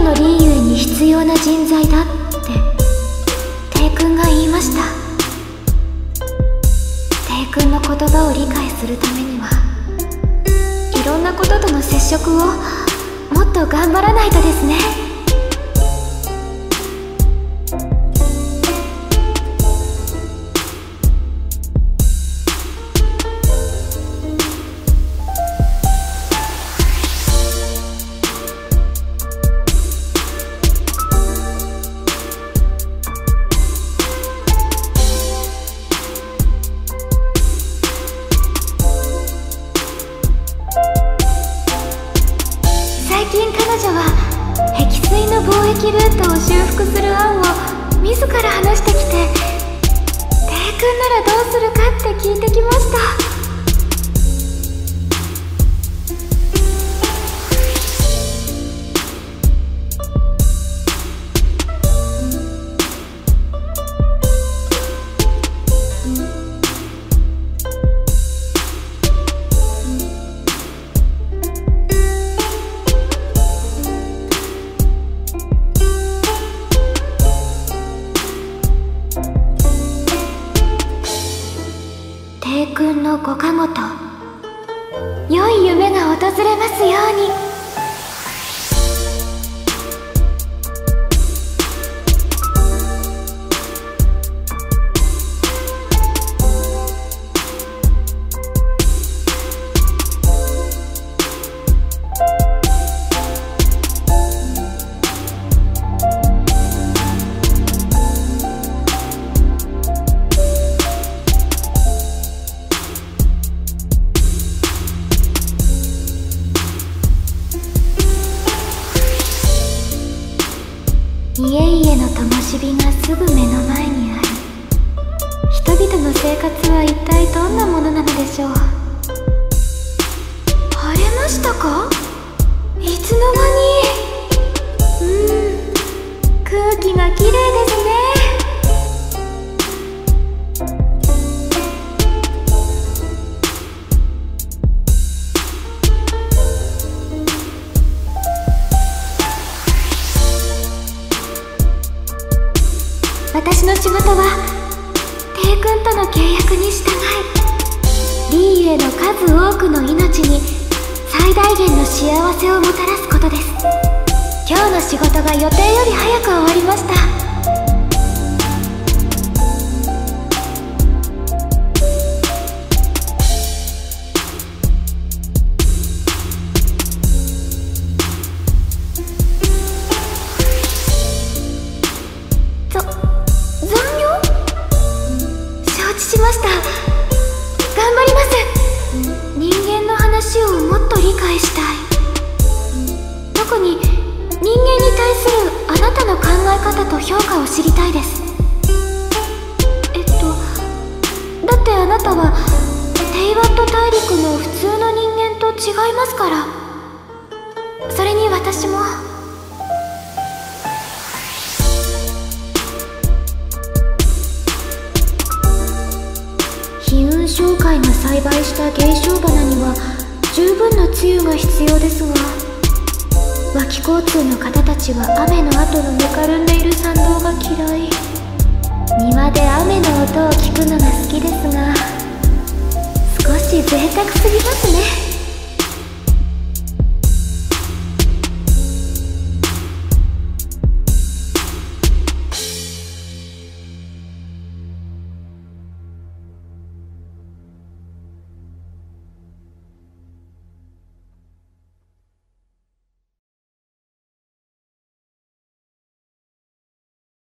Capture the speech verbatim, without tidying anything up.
のリーユエに必要な人材だってテイ君が言いました。テイ君の言葉を理解するためにはいろんなこととの接触をもっと頑張らないとですね。最近彼女は壁水の貿易ルートを修復する案を自ら話してきて、テイ君ならどうするかって聞いてきました。テイ君のご加護と良い夢が訪れますように。家々の灯火がすぐ目の前にある。人々の生活は一体どんなものなのでしょう。晴れましたか？いつの間に。うーん、空気がきれいですね。私の仕事はテイ君との契約に従い、リーユへの数多くの命に最大限の幸せをもたらすことです。今日の仕事が予定より早く終わりました。しました。頑張ります。人間の話をもっと理解したい。特に人間に対するあなたの考え方と評価を知りたいです。えっとだってあなたはテイワット大陸の普通の人間と違いますから。それに私も飛雲商会が栽培した芸商花には十分な露が必要ですが、脇交通の方たちは雨の後のぬかるんでいる参道が嫌い。庭で雨の音を聞くのが好きですが、少し贅沢すぎますね。